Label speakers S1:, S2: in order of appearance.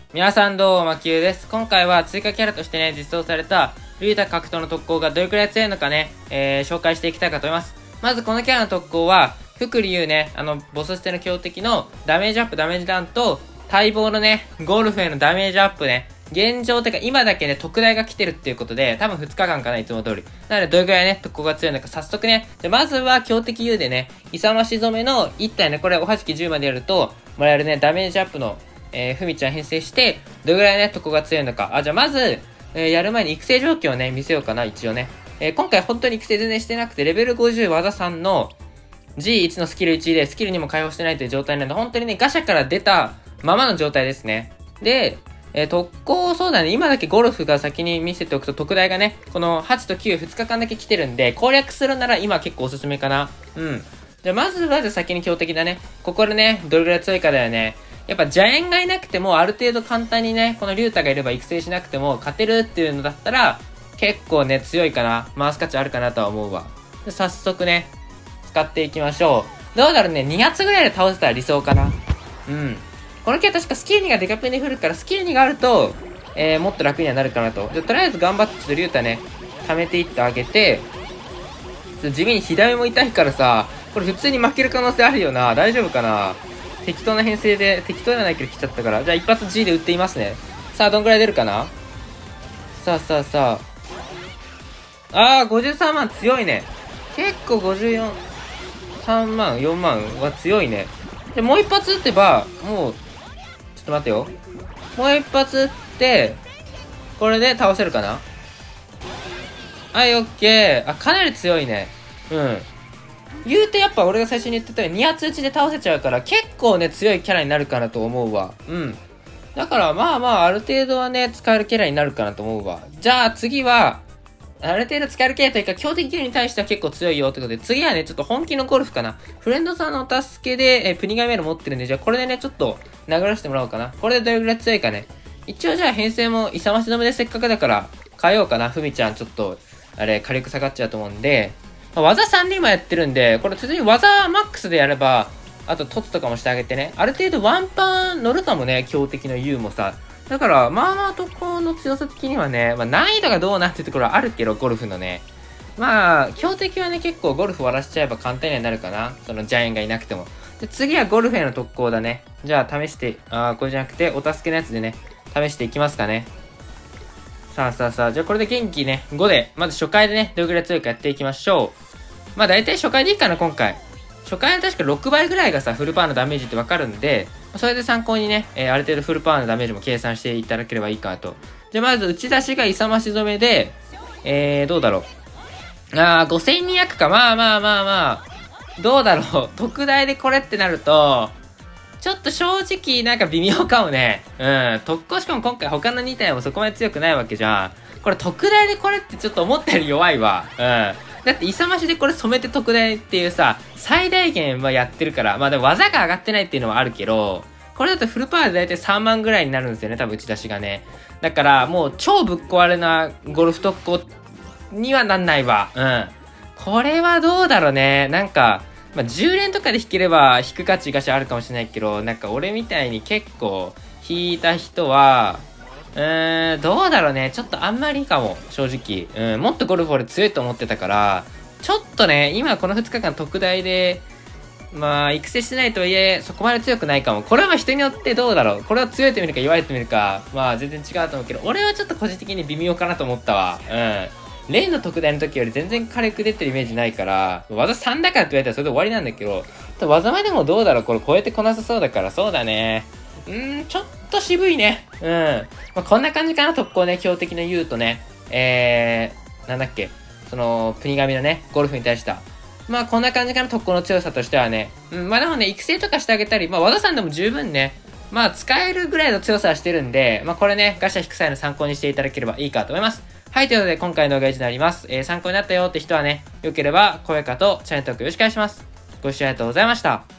S1: 皆さんどうも、まきゅうです。今回は追加キャラとしてね、実装された、リュウタ格闘の特攻がどれくらい強いのかね、紹介していきたいかと思います。まずこのキャラの特攻は、福利優ね、ボス捨ての強敵のダメージアップ、ダメージダウンと、待望のね、ゴルフへのダメージアップね、現状てか今だけね、特大が来てるっていうことで、多分2日間かな、いつも通り。なので、どれくらいね、特攻が強いのか、早速ね。で、まずは強敵優でね、勇まし染めの1体ね、これおはじき10までやると、もらえるね、ダメージアップの、ふみちゃん編成して、どれくらいね、特攻が強いのか。じゃあまず、やる前に育成状況をね、見せようかな、一応ね。今回本当に育成全然してなくて、レベル50技3の G1 のスキル1で、スキルにも解放してないという状態なので、本当にね、ガシャから出たままの状態ですね。で、特攻、そうだね、今だけゴルフが先に見せておくと特大がね、この8と9、2日間だけ来てるんで、攻略するなら今結構おすすめかな。うん。じゃあまずは先に強敵だね。ここでね、どれくらい強いかだよね。やっぱジャイアンがいなくても、ある程度簡単にね、このリュウタがいれば育成しなくても勝てるっていうのだったら、結構ね、強いかな。回す価値あるかなとは思うわ。で早速ね、使っていきましょう。どうだろうね、2発ぐらいで倒せたら理想かな。うん。このキャラ確かスキル2がデカペンで振るから、スキル2があると、もっと楽にはなるかなと。じゃあとりあえず頑張ってちょっとリュウタね、貯めていってあげて、地味に左目も痛いからさ、これ普通に負ける可能性あるよな。大丈夫かな。適当な編成で、適当じゃないけど来ちゃったから。じゃあ一発 G で打っていますね。さあ、どんぐらい出るかな。さあさあさあ。53万強いね。結構54、3万、4万は強いね。で、もう一発撃てば、もう、ちょっと待ってよ。もう一発撃って、これで倒せるかな。はい、オッケー。かなり強いね。うん。言うてやっぱ俺が最初に言ってたように2発打ちで倒せちゃうから結構ね強いキャラになるかなと思うわ。うん。だからまあまあある程度はね使えるキャラになるかなと思うわ。じゃあ次は、ある程度使えるキャラというか強敵キャラに対しては結構強いよってことで、次はねちょっと本気のゴルフかな。フレンドさんのお助けで、プニガイメロ持ってるんで、じゃあこれでねちょっと殴らせてもらおうかな。これでどれぐらい強いかね。一応じゃあ編成も勇まし止めでせっかくだから変えようかな。ふみちゃんちょっと、あれ火力下がっちゃうと思うんで、技3人もやってるんで、これ普通に技マックスでやれば、あと凸とかもしてあげてね。ある程度ワンパン乗るかもね、強敵の U もさ。だから、まあまあとこの強さ的にはね、難易度がどうなっていうところはあるけど、ゴルフのね。まあ、強敵はね、結構ゴルフ終わらしちゃえば簡単にはなるかな。そのジャイアンがいなくても。で、次はゴルフへの特攻だね。じゃあ試して、これじゃなくて、お助けのやつでね、試していきますかね。さあさあさあ、じゃあこれで元気ね、5で、まず初回でね、どれくらい強いかやっていきましょう。まあ大体初回でいいかな、今回。初回は確か6倍ぐらいがさ、フルパワーのダメージってわかるんで、それで参考にね、ある程度フルパワーのダメージも計算していただければいいかなと。じゃあまず打ち出しが勇まし染めで、どうだろう。5200か。まあまあまあまあ。どうだろう。特大でこれってなると、ちょっと正直なんか微妙かもね。うん。特攻しかも今回他の2体もそこまで強くないわけじゃん。これ特大でこれってちょっと思ったより弱いわ。うん。だって勇ましでこれ染めて特大っていうさ、最大限はやってるから。まあでも技が上がってないっていうのはあるけど、これだとフルパワーでだいたい3万ぐらいになるんですよね。多分打ち出しがね。だからもう超ぶっ壊れなゴルフ特攻にはなんないわ。うん。これはどうだろうね。なんか、まあ、10連とかで引ければ引く価値があるかもしれないけど、なんか俺みたいに結構引いた人は、どうだろうね。ちょっとあんまりかも、正直。もっとゴルフ俺強いと思ってたから、ちょっとね、今この2日間特大で、まあ、育成してないとはいえ、そこまで強くないかも。これは人によってどうだろう。これは強いと見るか弱いと見るか、まあ全然違うと思うけど、俺はちょっと個人的に微妙かなと思ったわ。レイの特大の時より全然火力出てるイメージないから、技3だからって言われたらそれで終わりなんだけど、技前でもどうだろう。これ超えてこなさそうだから、そうだね。ちょっと渋いね。まあ、こんな感じかな、特攻ね、強敵の言うとね。なんだっけ。その、国神のね、ゴルフに対しては。まあ、こんな感じかな、特攻の強さとしてはね。まあでもね、育成とかしてあげたり、まあ、技さんでも十分ね、まあ、使えるぐらいの強さはしてるんで、まあ、これね、ガシャ引く際の参考にしていただければいいかと思います。はい、ということで、今回の動画は以上になります。参考になったよって人はね、良ければ、高評価とチャンネル登録よろしくお願いします。ご視聴ありがとうございました。